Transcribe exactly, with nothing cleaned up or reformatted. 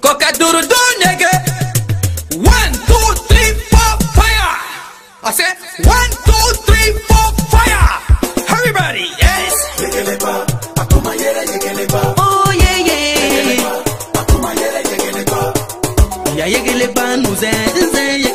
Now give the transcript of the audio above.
Coca duro do nigga. One, two, three, four, fire. I said one, two, three, four, fire. Everybody, yes. Oh yeah yeah. Ya llegué le pan, nous